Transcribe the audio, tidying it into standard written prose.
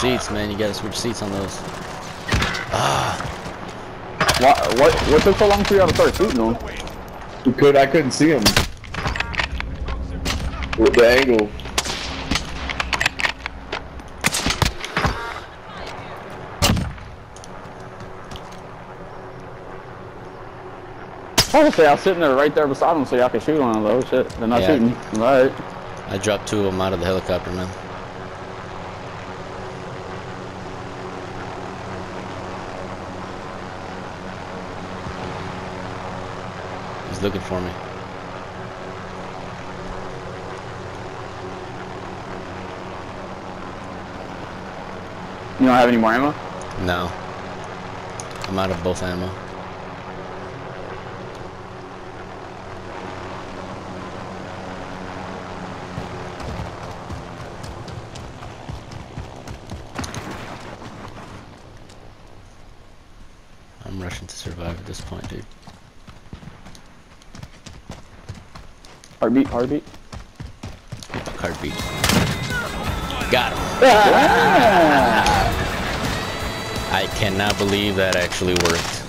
seats, man. You gotta switch seats on those. Ah. What took so long for you to start shooting them? I couldn't see him. With the angle. I was sitting there right there beside them so y'all could shoot on them though. Shit, they're not shooting. Alright. I dropped 2 of them out of the helicopter, man. He's looking for me. You don't have any more ammo? No. I'm out of both ammo. I'm rushing to survive at this point, dude. Heartbeat, heartbeat. Fuck heartbeat. Got him. Ah! I cannot believe that actually worked.